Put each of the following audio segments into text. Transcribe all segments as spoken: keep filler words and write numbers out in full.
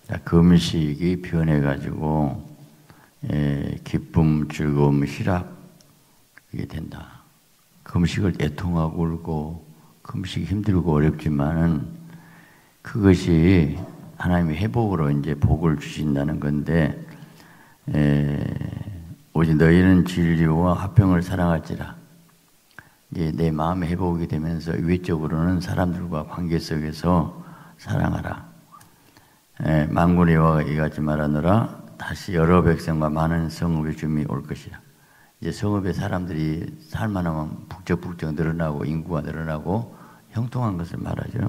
금식이 변해가지고 에, 기쁨, 즐거움, 희락 이게 된다. 금식을 애통하고 울고 금식이 힘들고 어렵지만은 그것이 하나님의 회복으로 이제 복을 주신다는 건데 에, 오직 너희는 진리와 화평을 사랑할지라. 이제 내 마음의 회복이 되면서 외적으로는 사람들과 관계 속에서 사랑하라. 에, 만군의 여호와가 이같이 말하노라. 다시 여러 백성과 많은 성읍의 주민이 올 것이라. 이제 성읍의 사람들이 살만하면 북적북적 늘어나고 인구가 늘어나고 형통한 것을 말하죠.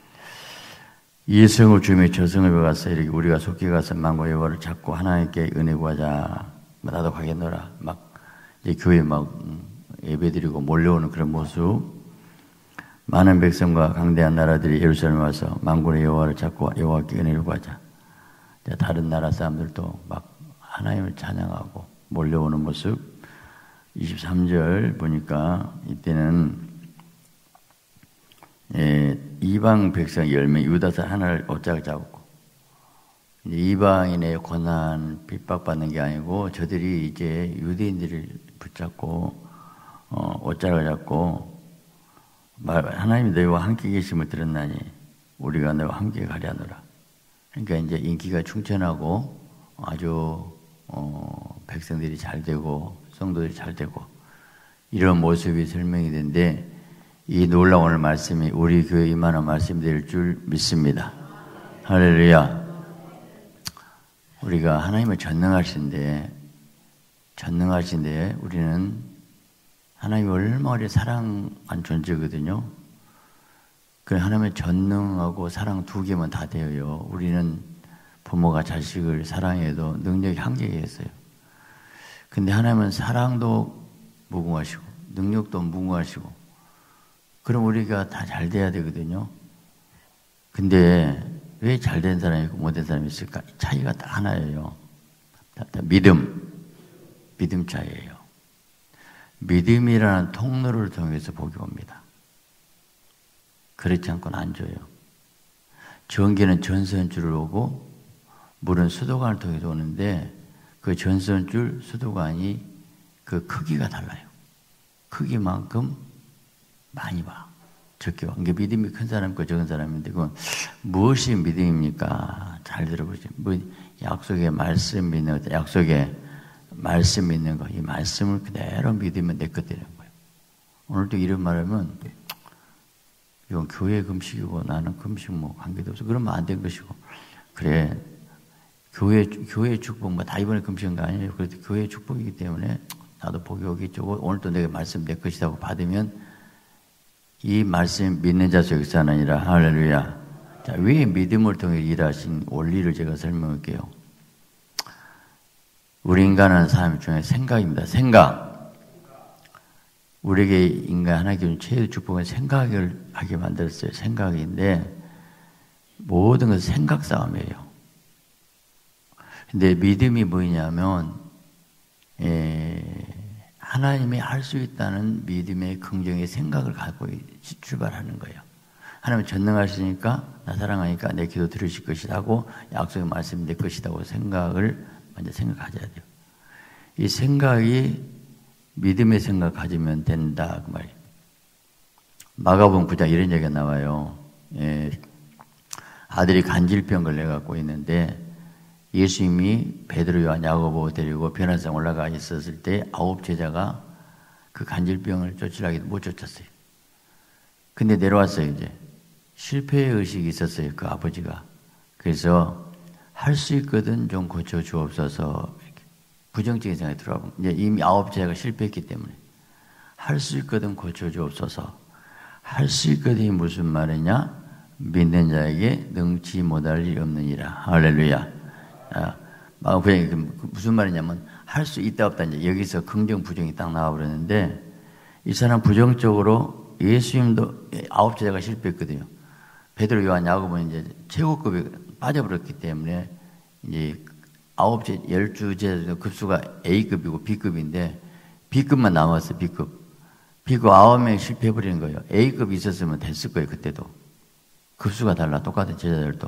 이 성읍 주민이 저 성읍에 가서 이렇게 우리가 속히 가서 만군의 여호와를 찾고 하나님께 은혜 구하자. 나도 가겠노라. 막 이제 교회 막 예배드리고 몰려오는 그런 모습. 많은 백성과 강대한 나라들이 예루살렘에 와서 만군의 여호와를 찾고 여호와께 은혜를 구하자. 다른 나라 사람들도 막 하나님을 찬양하고 몰려오는 모습. 이십삼 절 보니까 이때는 예, 이방 백성 열 명 유다서 하나를 옷짝을 잡았고 이방인의 고난 핍박받는 게 아니고 저들이 이제 유대인들을 붙잡고 어, 옷짝을 잡고 하나님이 너희와 함께 계심을 들었나니 우리가 너희와 함께 가려노라. 그러니까 이제 인기가 충천하고 아주 어, 백성들이 잘 되고 성도들이 잘 되고 이런 모습이 설명이 되는데 이 놀라운 말씀이 우리 교회에 임하는 말씀이 될 줄 믿습니다. 할렐루야. 우리가 하나님을 전능하신데 전능하신데 우리는 하나님이 얼마나 사랑한 존재거든요. 그 하나님의 전능하고 사랑 두 개만 다 되어요. 우리는 부모가 자식을 사랑해도 능력이 한계가 있어요. 근데 하나님은 사랑도 무궁하시고 능력도 무궁하시고 그럼 우리가 다 잘 돼야 되거든요. 근데 왜 잘 된 사람이 있고 못된 사람이 있을까? 차이가 딱 하나예요. 믿음. 믿음 차이예요. 믿음이라는 통로를 통해서 복이 옵니다. 그렇지 않고는 안 줘요. 전기는 전선줄을 오고 물은 수도관을 통해서 오는데 그 전선줄, 수도관이 그 크기가 달라요. 크기만큼 많이 와. 적게 와. 그러니까 믿음이 큰 사람과 적은 사람인데 그건 무엇이 믿음입니까? 잘 들어보세요. 뭐 약속의 말씀 믿는 것, 약속의 말씀 믿는 거, 이 말씀을 그대로 믿으면 내 것 되는 거예요. 오늘도 이런 말하면 이건 교회 금식이고 나는 금식 뭐 관계도 없어. 그러면 안 된 것이고. 그래. 교회, 교회 축복, 뭐 다 이번에 금식한 거 아니에요. 그래도 교회 축복이기 때문에 나도 복이 오겠죠. 오늘도 내가 말씀 내 것이라고 받으면 이 말씀 믿는 자 속에서 하나니라. 할렐루야. 자, 왜 믿음을 통해 일하신 원리를 제가 설명할게요. 우리 인간은 삶 중에 생각입니다. 생각. 우리에게 인간 하나님께 최대 축복은 생각을 하게 만들었어요. 생각인데 모든 것은 생각 싸움이에요. 근데 믿음이 뭐냐면 에, 하나님이 할 수 있다는 믿음의 긍정의 생각을 갖고 출발하는 거예요. 하나님 전능하시니까 나 사랑하니까 내 기도 들으실 것이다 하고 약속의 말씀이 내 것이라고 생각을 먼저 생각하셔야 돼요. 이 생각이 믿음의 생각 가지면 된다 그 말이에요. 마가복음 구 장 이런 얘기가 나와요. 예, 아들이 간질병 걸려갖고 있는데 예수님이 베드로, 요한, 야고보 데리고 변화산 올라가 있었을 때 아홉 제자가 그 간질병을 쫓으려고 못 쫓았어요. 근데 내려왔어요. 이제 실패의 의식이 있었어요. 그 아버지가. 그래서 할 수 있거든 좀 고쳐 주옵소서. 부정적인 생각이 들어가고 이제 이미 아홉 제자가 실패했기 때문에 할 수 있거든 고쳐 주옵소서. 할 수 있거든이 무슨 말이냐? 믿는 자에게 능치 못할 일이 없느니라. 할렐루야. 아, 무슨 말이냐면 할 수 있다 없다 이제 여기서 긍정 부정이 딱 나와버렸는데 이 사람 부정적으로 예수님도 아홉 제자가 실패했거든요. 베드로, 요한, 야고보는 이제 최고급이 빠져버렸기 때문에 이제 아홉 제 열두 제자 급수가 A급이고 B급인데 B급만 남았어요. B급. B급 아홉 명이 실패해버리는 거예요. A급이 있었으면 됐을 거예요. 그때도. 급수가 달라. 똑같은 제자들도.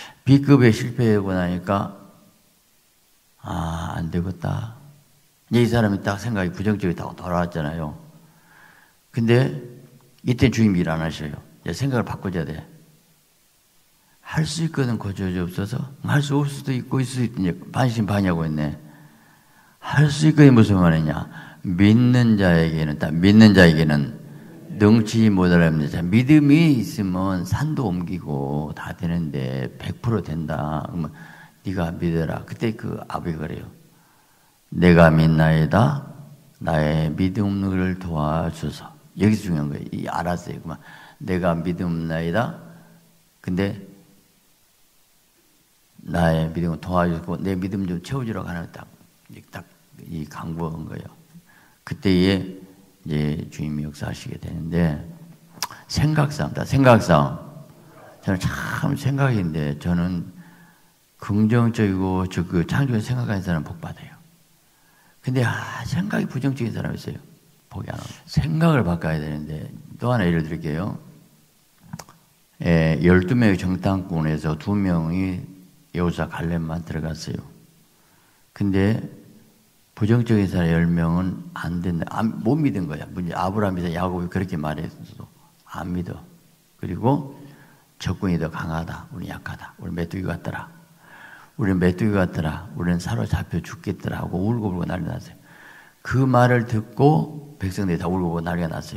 B급에 실패하고 나니까 아, 안 되겠다. 이제 이 사람이 딱 생각이 부정적이다고 돌아왔잖아요. 근데 이때 주임이 일 안 하셔요. 이제 생각을 바꿔줘야 돼. 할 수 있거든 고쳐져 없어서. 할 수 없을 수도 있고 있을 수도 있지. 반신반의하고 있네. 할 수 있거든 무슨 말이냐. 믿는 자에게는 딱 믿는 자에게는 능치 못하랍니다. 믿음이 있으면 산도 옮기고 다 되는데 백 퍼센트 된다. 그러면 네가 믿어라. 그때 그 아버지가 그래요. 내가 믿나이다. 나의 믿음을 도와주소. 여기서 중요한 거예요. 이 알았어요. 그만. 내가 믿음나이다. 근데 나의 믿음을 도와주고 내 믿음 좀 채워주라고 하는 딱, 딱 이 강구한 거예요. 그때에 이제 주님이 역사하시게 되는데 생각싸움다. 생각싸움. 저는 참 생각인데 저는 긍정적이고 저 그 창조에 생각하는 사람 복 받아요. 근데 아, 생각이 부정적인 사람이 있어요. 복이 안 오고. 생각을 바꿔야 되는데 또 하나 예를 들게요. 예, 열두 명의 정탐꾼에서 두 명이 여호수아 갈렙만 들어갔어요. 근데 부정적인 사람 열 명은 안 된다. 안, 못 믿은 거야. 문제 아브라함이나 야곱이 그렇게 말했어도 안 믿어. 그리고 적군이 더 강하다. 우리 약하다. 우리 메뚜기 같더라. 우리는 메뚜기 같더라. 우리는 사로잡혀 죽겠더라 하고 울고 불고 난리 났어요. 그 말을 듣고 백성들이 다 울고 불고 난리가 났어요.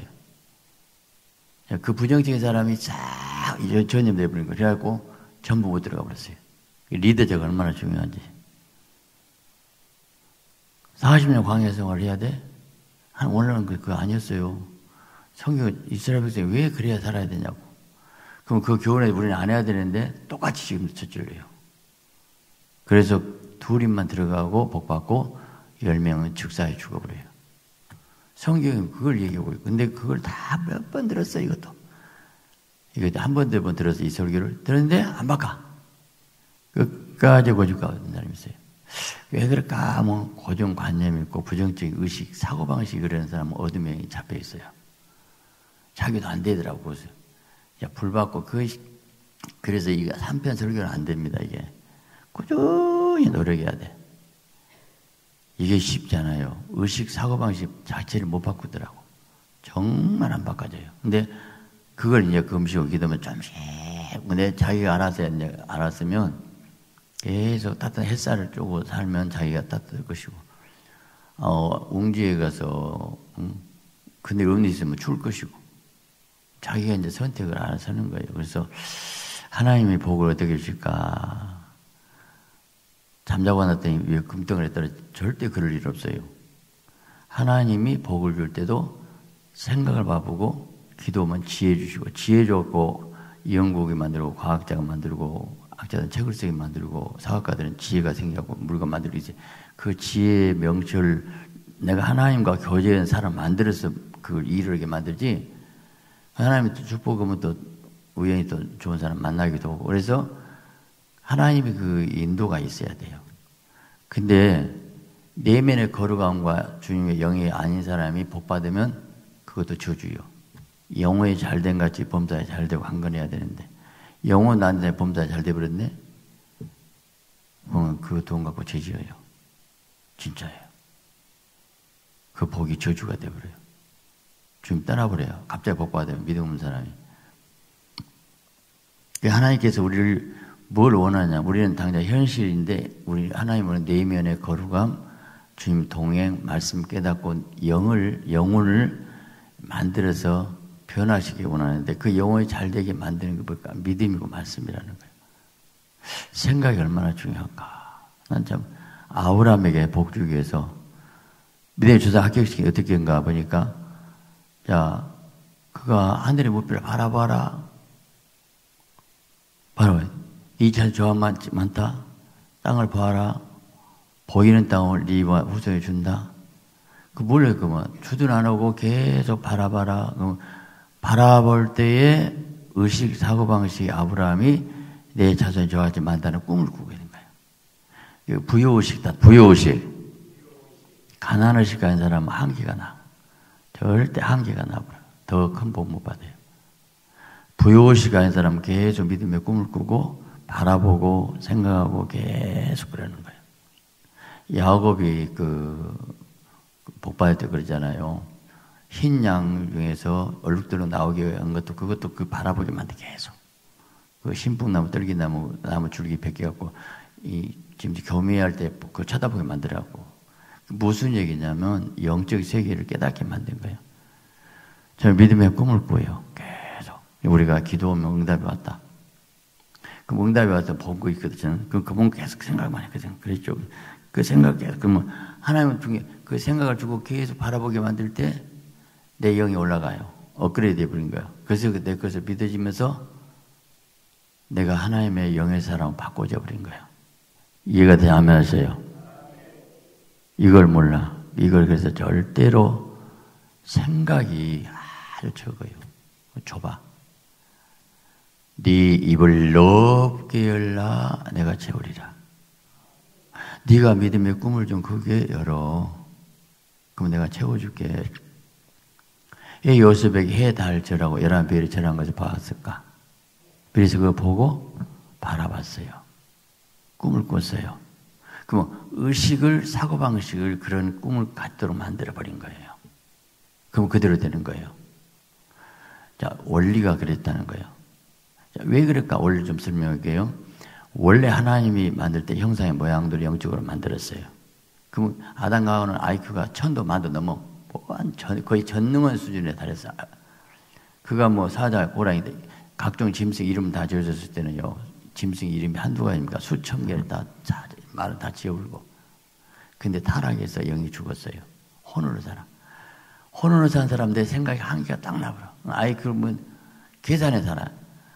그 부정적인 사람이 싹 전염돼 버린 거예요. 그래갖고 전부 못 들어가 버렸어요. 리더자가 얼마나 중요한지. 사십 년 광야 생활을 해야 돼? 한 오늘은 그거 아니었어요. 성경 이스라엘 백성이 왜 그래야 살아야 되냐고. 그럼 그 교훈에 우리는 안 해야 되는데 똑같이 지금 저질러요. 그래서 둘이만 들어가고 복받고 열 명은 즉사에 죽어버려요. 성경은 그걸 얘기하고 있고, 근데 그걸 다 몇 번 들었어요, 이것도. 이거 한 번, 두 번 들어서 이 설교를 들었는데 안 바꿔. 끝까지 고집가 어떤 사람이 있어요. 왜 그럴까? 뭐 고정관념이 있고 부정적인 의식, 사고방식이 그러는 사람은 어둠에 잡혀 있어요. 자기도 안 되더라고. 그래서 불 받고 그 그래서 이거 삼 편 설교는 안 됩니다. 이게 꾸준히 노력해야 돼. 이게 쉽지 않아요. 의식, 사고방식 자체를 못 바꾸더라고. 정말 안 바꿔져요. 근데 그걸 이제 금식하고 기도면 좀씩, 근데 자기가 알아서 이제 알았으면 계속 따뜻한 햇살을 쬐고 살면 자기가 따뜻할 것이고, 어, 웅지에 가서, 음, 근데 음이 있으면 추울 것이고, 자기가 이제 선택을 알아서 하는 거예요. 그래서 하나님이 복을 어떻게 주실까? 잠자고 났더니 왜 금덩어리에 떨어져? 절대 그럴 일 없어요. 하나님이 복을 줄 때도 생각을 바꾸고 기도하면 지혜 주시고, 지혜 줬고 연구기 만들고 과학자가 만들고 학자들은 책을 쓰게 만들고 사학가들은 지혜가 생기고 물건 만들고 이제 그 지혜의 명철 내가 하나님과 교제한 사람 만들어서 그걸 이루게 만들지 하나님이 또 축복하면 또 우연히 또 좋은 사람 만나기도 하고 그래서 하나님의 그 인도가 있어야 돼요. 근데 내면의 거룩함과 주님의 영이 아닌 사람이 복받으면 그것도 저주요. 영혼이 잘된 같이 범사에 잘되고 강건해야 되는데 영혼 나한테 범사에 잘 돼버렸네? 그러면 그 돈 갖고 죄지어요. 진짜예요. 그 복이 저주가 돼버려요. 주님 떠나버려요. 갑자기 복받으면 믿음 없는 사람이. 하나님께서 우리를 뭘 원하냐? 우리는 당장 현실인데 우리 하나님은 내면의 거룩함, 주님 동행, 말씀 깨닫고 영을 영혼을 만들어서 변화시키기 원하는데 그 영혼이 잘되게 만드는 게 뭘까? 믿음이고 말씀이라는 거예요. 생각이 얼마나 중요할까? 난 참 아브라함에게 복 주기 위해서 믿음의 조사 합격시키기 어떻게 한가 보니까 자, 그가 하늘의 무비를 바라봐라. 바라봐요. 이 차 조합 많다. 땅을 봐라. 보이는 땅을 네와 후손에 준다. 그 몰래 그만 주둔 안 하고 계속 바라봐라. 바라볼 때에 의식 사고방식 아브라함이 내 자손이 저하지 많다는 꿈을 꾸게 된 거예요. 부여의식다. 부여의식. 가난의식 가진 사람은 한계가 나. 절대 한계가 나버려. 더 큰 복 못 받아요. 부여의식 가진 사람은 계속 믿음의 꿈을 꾸고 바라보고 생각하고 계속 그러는 거예요. 야곱이 그 복받을 때 그러잖아요. 흰 양 중에서 얼룩덜룩 나오게 한 것도 그것도 그 바라보게 만들 계속. 그 신풍나무, 떨기나무, 나무 줄기 벗겨갖고 이 지금 교미할 때 그 쳐다보게 만들어갖고 무슨 얘기냐면 영적 세계를 깨닫게 만든 거예요. 저는 믿음의 꿈을 꾸요. 계속 우리가 기도하면 응답이 왔다. 그 응답이 와서 보고 있거든. 그 그분 계속 생각만 했거든. 그랬죠. 그 생각 계속 그러면 하나님 중에 그 생각을 주고 계속 바라보게 만들 때 내 영이 올라가요. 업그레이드 해버린 거예요. 그래서 내 것을 믿어지면서 내가 하나님의 영의 사람을 바꿔져 버린 거예요. 이해가 돼? 아멘 하세요. 이걸 몰라. 이걸 그래서 절대로 생각이 아주 적어요. 좁아. 네 입을 넓게 열라 내가 채우리라. 네가 믿음의 꿈을 좀 크게 열어. 그럼 내가 채워줄게. 왜 요셉에게 해, 달, 절하고 열한 별이 절한 것을 봤을까? 그래서 그거 보고 바라봤어요. 꿈을 꿨어요. 그럼 의식을, 사고방식을 그런 꿈을 갖도록 만들어버린 거예요. 그럼 그대로 되는 거예요. 자, 원리가 그랬다는 거예요. 자, 왜 그럴까? 원리 좀 설명할게요. 원래 하나님이 만들 때 형상의 모양들을 영적으로 만들었어요. 그럼 아담과 하와는 아이큐가 천도 만도 넘어 거의 전능한 수준에 달했어. 그가 뭐 사자, 고라니, 각종 짐승 이름 다 지어졌을 때는요, 짐승 이름이 한두 가지입니까? 수천 개를 다, 다 말을 다 지어버리고. 근데 타락해서 영이 죽었어요. 혼으로 살아. 혼으로 사는 사람 내 생각이 한계가 딱 나버려. 아이 그러면 계산에 살아.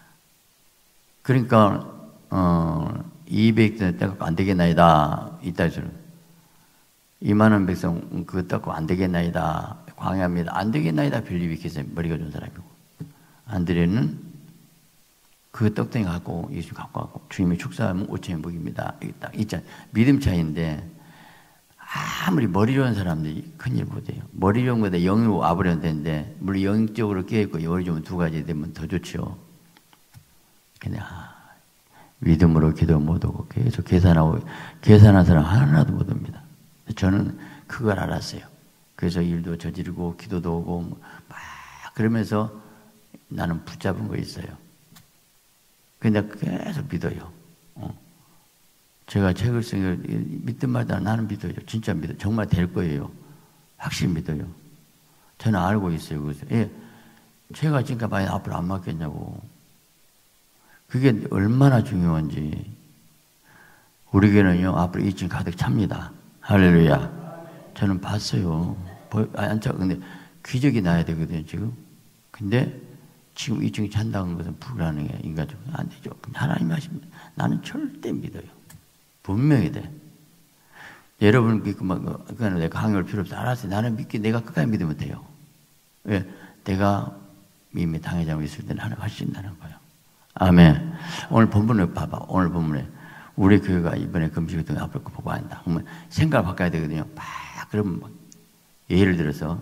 그러니까 어, 이백 대 떼갖고 안 되겠나이다. 이따 주는. 이만한 백성 그거 떼갖고 안 되겠나이다. 광야입니다. 안 되겠나이다. 빌립이 계속 머리가 좋은 사람이고. 안드레는 그 떡덩이 갖고 예수 갖고 갖고 주님이 축사하면 오천의 복입니다. 이게 딱 있잖아. 믿음 차이인데 아무리 머리 좋은 사람들이 큰일 못해요. 머리 좋은 거다 영으로 와버려야 되는데 물론 영적으로 깨있고 머리 좋으면 두 가지 되면 더 좋죠. 근데 아, 믿음으로 기도 못하고 계속 계산하고 계산한 사람 하나도 못 옵니다. 저는 그걸 알았어요. 그래서 일도 저지르고 기도도 오고 막 그러면서 나는 붙잡은 거 있어요. 근데 계속 믿어요. 어. 제가 책을 쓰기를 믿든 말든 나는 믿어요. 진짜 믿어요. 정말 될 거예요. 확실히 믿어요. 저는 알고 있어요. 그래서 예, 제가 지금까지 많이 앞으로 안 맞겠냐고. 그게 얼마나 중요한지. 우리 교회는요 앞으로 이 층 가득 찹니다. 할렐루야. 저는 봤어요. 안 차. 근데 기적이 나야 되거든요 지금. 근데 지금 이 층이 찬다는 것은 불가능해. 인간적으로 안 되죠. 하나님 하십니다. 나는 절대 믿어요. 분명히 돼. 여러분 믿고 막 그거는 내가 강요할 필요 없어. 알았어요. 나는 믿기 내가 끝까지 믿으면 돼요. 왜? 내가 이미 당회장으로 있을 때는 하나님 할 수 있다는 거예요. 아멘. 오늘 본문을 봐봐. 오늘 본문에 우리 교회가 이번에 금식을 통해 앞으로 보고 한다. 그러면 생각을 바꿔야 되거든요. 막 그러면 막 예를 들어서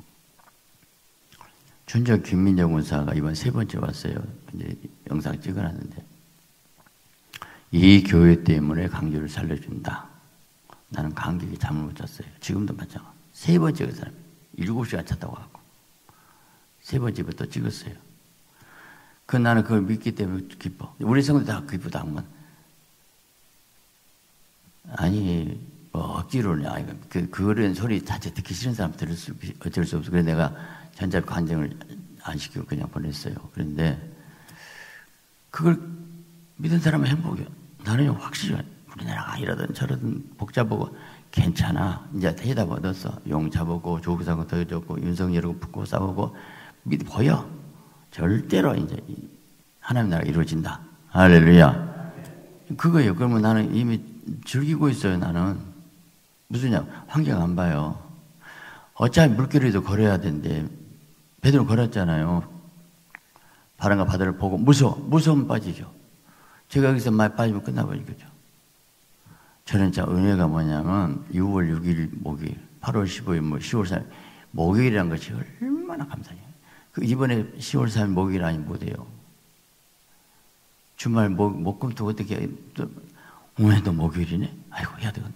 준적 김민정 군사가 이번 세 번째 왔어요. 이제 영상 찍어놨는데 이 교회 때문에 강주를 살려준다. 나는 감격이 잠을 못 잤어요. 지금도 마찬가지. 세 번째 그 사람 일곱 시간 잤다고 하고 세 번째부터 찍었어요. 그 나는 그걸 믿기 때문에 기뻐. 우리 성도 다 기쁘다 한 건. 아니 뭐 억지로는 아니 그 그런 소리 자체 듣기 싫은 사람 들을 수 어쩔 수 없어. 그래서 내가 전자 관정을 안 시키고 그냥 보냈어요. 그런데 그걸 믿은 사람은 행복이야. 나는 확실히 우리나라가 이러든 저러든 복잡하고 괜찮아. 이제 대답 얻었어. 용 잡았고 조국사고 더 줬고 윤석열하고 붙고 싸우고 믿 보여. 절대로 이제 하나님 나라가 이루어진다. 할렐루야. 그거예요. 그러면 나는 이미 즐기고 있어요. 나는 무슨냐 환경 안 봐요. 어차피 물길에도 걸어야 되는데 베드로 걸었잖아요. 바람과 바다를 보고 무서워. 무서우면 빠지죠. 제가 여기서 많이 빠지면 끝나버리겠죠. 저는 진짜 은혜가 뭐냐면 유월 육일 목요일, 팔월 십오일 뭐 시월 삼일 목요일이라는 것이 얼마나 감사해요. 그 이번에 시월 삼일 목요일 아니면 못해요. 주말 목, 목금토 어떻게, 또, 오늘도 목요일이네? 아이고, 해야 되겠네.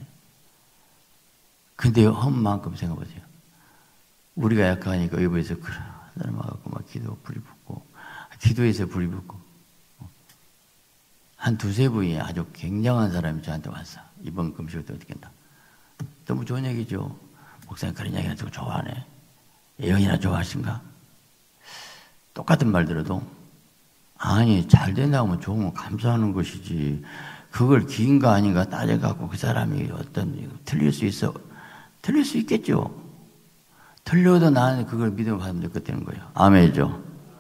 근데 험만큼 생각해보세요. 우리가 약하니까 의부에서 그래, 사람 와갖고 막 기도 불이 붙고, 기도에서 불이 붙고, 한 두세 분이 아주 굉장한 사람이 저한테 왔어. 이번 금식을 때 어떻게 한다. 너무 좋은 얘기죠. 목사님 그런 얘기 하는 거 좋아하네. 예언이나 좋아하신가? 똑같은 말 들어도, 아니, 잘 된다고 하면 좋은 거 감사하는 것이지. 그걸 긴가 아닌가 따져갖고 그 사람이 어떤, 틀릴 수 있어. 틀릴 수 있겠죠. 틀려도 나는 그걸 믿음을 받으면 될 것 되는 거예요. 아멘이죠.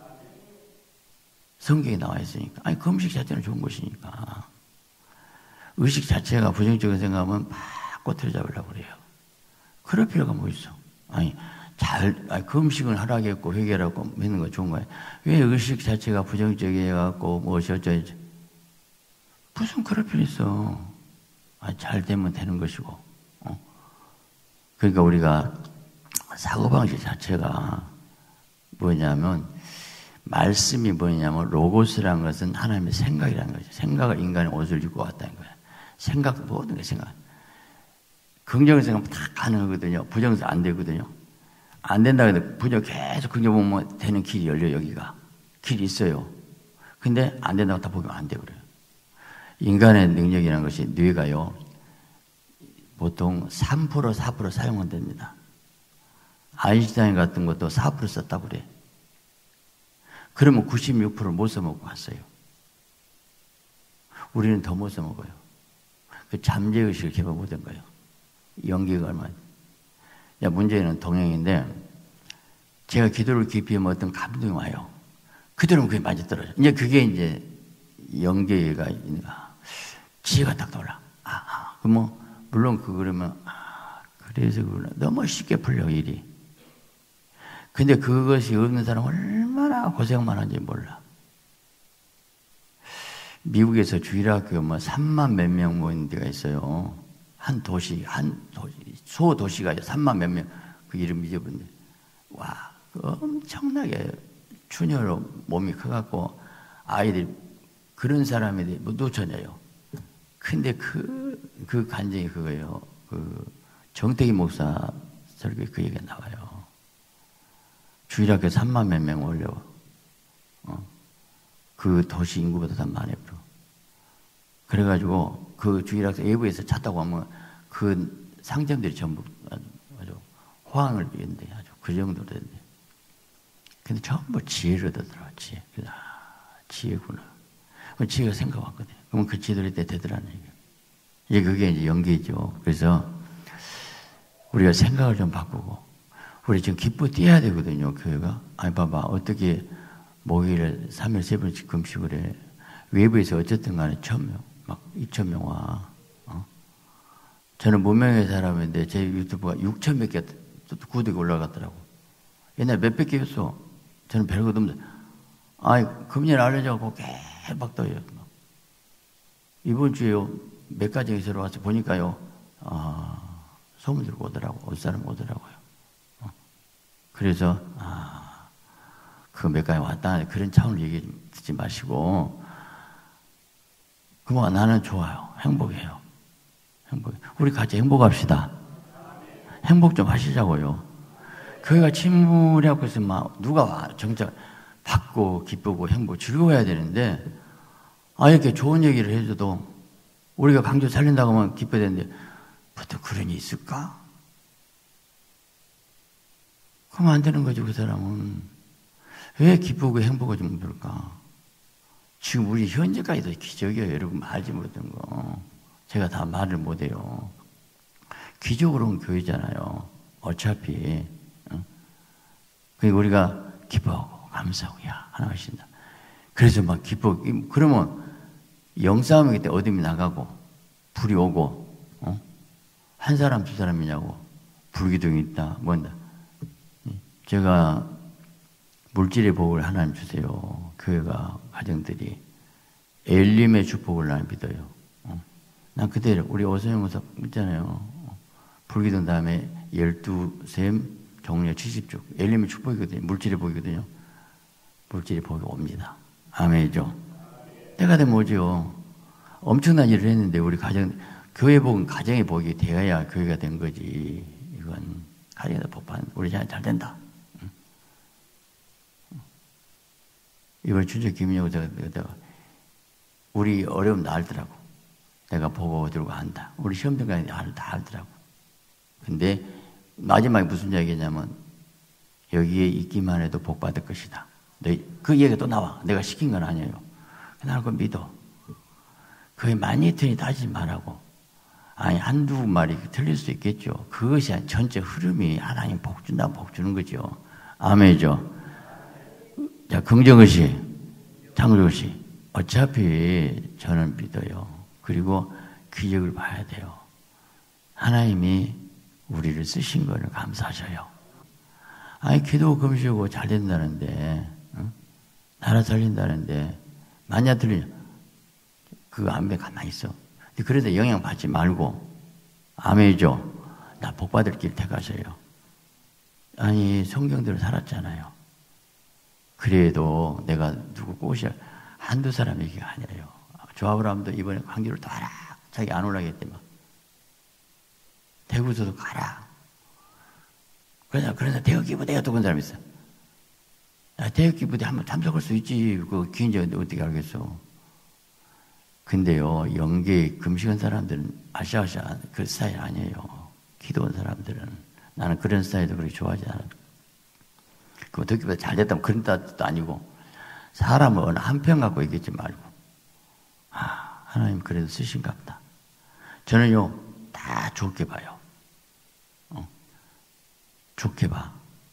성경에 나와 있으니까. 아니, 금식 자체는 좋은 것이니까. 의식 자체가 부정적인 생각하면 막 꼬투리 잡으려고 그래요. 그럴 필요가 뭐 있어. 아니, 잘, 아니, 금식을 하라겠고, 회개라고 믿는 거 좋은 거예요. 왜 의식 자체가 부정적이어갖고, 무엇이 어쩌지? 무슨 그럴 필요 있어. 아니, 잘 되면 되는 것이고. 어? 그러니까 우리가 사고방식 자체가 뭐냐면, 말씀이 뭐냐면, 로고스라는 것은 하나님의 생각이라는 거죠. 생각을 인간의 옷을 입고 왔다는 거예요. 생각, 모든 게 생각. 긍정의 생각은 다 가능하거든요. 부정의 생각 안 되거든요. 안 된다 해도 부정 계속 긍정 보면 되는 길이 열려, 여기가. 길이 있어요. 근데 안 된다고 다 보면 안 돼, 그래요. 인간의 능력이라는 것이 뇌가요, 보통 삼 퍼센트, 사 퍼센트 사용한답니다. 아인슈타인 같은 것도 사 퍼센트 썼다고 그래. 그러면 구십육 퍼센트 못 써먹고 왔어요. 우리는 더 못 써먹어요. 그 잠재의식을 개발 못한 거예요. 연기가 얼마나. 야, 문제는 동행인데, 제가 기도를 깊이 하면 어떤 감동이 와요. 그대로 그게 맞아떨어져. 이제 그게 이제 연계가 있는가. 지혜가 딱 떠올라. 아, 아. 그 뭐, 물론 그 그러면, 아, 그래서 그러나. 너무 쉽게 풀려, 일이. 근데 그것이 없는 사람은 얼마나 고생만 하는지 몰라. 미국에서 주일학교 뭐 삼만 몇 명 모이는 데가 있어요. 한 도시, 한 도시, 소도시가 삼만 몇 명, 그 이름 잊어버렸는데. 와, 엄청나게 춘혈로 몸이 커갖고 아이들이 그런 사람이 못 놓쳐져요. 근데 그, 그 간증이 그거예요. 그 정태기 목사 설교에 그 얘기가 나와요. 주일학교 삼만 몇 명 올려. 어. 그 도시 인구보다 더 많이 불어. 그래가지고 그 주일학교 외부에서 찾다고 하면 그 상점들이 전부 아주 호황을 이는데 아주 그 정도로 됐는데. 근데 전부 지혜를 얻더라, 지혜. 아, 지혜구나. 그럼 지혜가 생각왔거든요. 그러면 그 지혜들이 때 되더라는 얘기예요. 이제 그게 이제 연기죠. 그래서 우리가 생각을 좀 바꾸고, 우리 지금 기뻐 뛰어야 되거든요, 교회가. 아니, 봐봐. 어떻게 목요일에 삼 일 세 번씩 금식을 해. 외부에서 어쨌든 간에 천 명, 막 이천 명 와. 어? 저는 무명의 사람인데 제 유튜브가 육천 몇 개 구독이 올라갔더라고. 옛날에 몇백 개였어. 저는 별것 없는데. 아니, 금년 알려져갖고 계속 떠요. 이번 주에 몇 가지 기사로 와서 보니까요, 아, 소문 들고 오더라고. 올 사람 오더라고요. 어? 그래서, 아, 그 몇 가지 왔다. 그런 차원을 얘기 듣지 마시고, 그만 나는 좋아요. 행복해요. 행복해. 우리 같이 행복합시다. 행복 좀 하시자고요. 교회가 침울해갖고 있으면 막 누가 와, 정작 받고 기쁘고 행복, 즐거워야 되는데, 아, 이렇게 좋은 얘기를 해줘도 우리가 강조 살린다고 하면 기뻐야 되는데, 보통 그런 일이 있을까? 그러면 안 되는 거죠, 그 사람은. 왜 기쁘고 행복을 좀 그럴까? 지금 우리 현재까지도 기적이에요. 여러분 알지 못했던 거. 제가 다 말을 못해요. 기적으로 온 교회잖아요. 어차피. 그러니까 우리가 기뻐하고 감사하고, 야, 하나 하신다. 그래서 막 기뻐. 그러면 영싸움이기 때문에 어둠이 나가고, 불이 오고, 어? 한 사람, 두 사람이냐고, 불기둥이 있다, 뭔다. 제가 물질의 복을 하나님 주세요. 교회가, 가정들이. 엘림의 축복을 나는 믿어요. 어? 난 그대로, 우리 오소영 목사 있잖아요. 어? 불기둥 다음에 열두 셈, 종려 칠십 쪽. 엘림의 축복이거든요. 물질의 복이거든요. 물질의 복이 옵니다. 아멘이죠. 때가 되면 오죠. 엄청난 일을 했는데 우리 가정, 교회 복은 가정의 복이 되어야 교회가 된 거지. 이건 가정에서 복받 우리 자녀 잘 된다. 이걸 주저 김인영 내가 우리 어려움 다 알더라고. 내가 보고 들고 한다. 우리 시험 등간에 다 알더라고. 근데 마지막에 무슨 이야기냐면 여기에 있기만 해도 복 받을 것이다. 그 얘기가 또 나와. 내가 시킨 건 아니에요. 나를 그걸 믿어. 그게 많이 틀리 따지지 말라고. 아니 한두 말이 틀릴 수 있겠죠. 그것이 전체 흐름이 하나님 복 준다 복 주는 거죠. 아멘이죠. 자, 긍정의식, 창조의식. 어차피 저는 믿어요. 그리고 기적을 봐야 돼요. 하나님이 우리를 쓰신 거를 감사하셔요. 아니 기도 금식하고 잘 된다는데, 응? 나라 살린다는데 만약 들리냐? 그거 안 돼 가만히 있어. 그래도 영향 받지 말고 아멘이죠. 나 복 받을 길 택하셔요. 아니 성경대로 살았잖아요. 그래도 내가 누구 꼬시야 한두 사람 얘기가 아니에요. 저 아브라함도 이번에 광주를 또 가라. 자기 안 올라가겠대 막. 대구에서도 가라. 그러나 그러나 대역기 부대가 또 본 사람이 있어. 야, 대역기 부대 한번 참석할 수 있지. 그 기인지 어떻게 알겠어. 근데요, 영계 금식한 사람들은 아시아시아 그 스타일 아니에요. 기도한 사람들은. 나는 그런 스타일도 그렇게 좋아하지 않아. 그럼 듣기보다 잘 됐다면 그런 뜻도 아니고, 사람을 어느 한편 갖고 얘기하지 말고, 아, 하나님 그래도 쓰신가 보다. 저는요, 다 좋게 봐요. 어. 좋게 봐.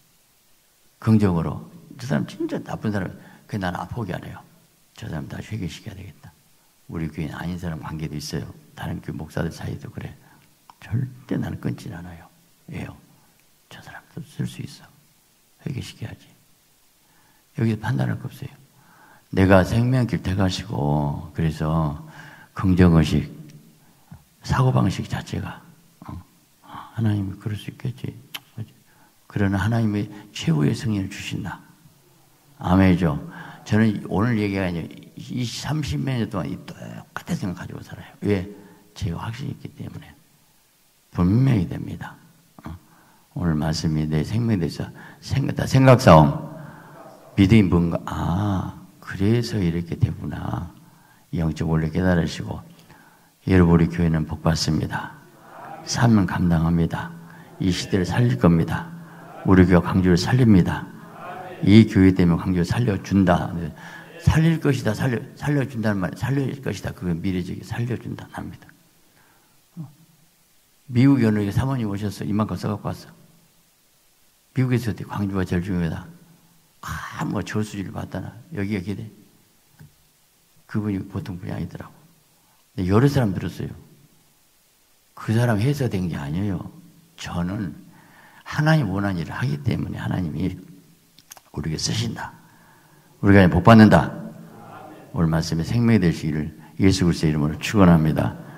긍정으로. 저 사람 진짜 나쁜 사람, 그게 나는 포기 안 해요. 저 사람 다 회개시켜야 되겠다. 우리 교회는 아닌 사람 관계도 있어요. 다른 교회 목사들 사이도 그래. 절대 나는 끊지 않아요. 왜요? 저 사람도 쓸 수 있어. 회개시켜야지. 여기서 판단할 거 없어요. 내가 생명길 택하시고, 그래서 긍정의식, 사고방식 자체가, 어, 하나님이 그럴 수 있겠지. 그러나 하나님이 최후의 승리를 주신다. 아멘이죠. 저는 오늘 얘기가 아니라 이 삼십몇 년 동안 이 똑같은 생각 가지고 살아요. 왜? 제가 확신이 있기 때문에. 분명히 됩니다. 어. 오늘 말씀이 내 생명에 대해서 생각, 생각 싸움. 믿음이 뭔가, 아, 그래서 이렇게 되구나. 영적 원리 깨달으시고, 여러분, 우리 교회는 복 받습니다. 사명 감당합니다. 이 시대를 살릴 겁니다. 우리 교회 광주를 살립니다. 이 교회 때문에 광주를 살려준다. 살릴 것이다. 살려, 살려준다는 말, 살릴 것이다. 그건 미래적이 살려준다. 납니다. 미국 연예계 사모님 오셨어. 이만큼 써갖고 왔어. 미국에서 광주가 제일 중요하다. 아, 뭐 저수지를 봤다나. 여기가 기대. 그분이 보통 분이 아니더라고. 여러 사람 들었어요. 그 사람 해서 된 게 아니에요. 저는 하나님 원하는 일을 하기 때문에 하나님이 우리에게 쓰신다. 우리가 복 받는다. 오늘 말씀에 생명이 되시기를 예수 그리스도의 이름으로 축원합니다.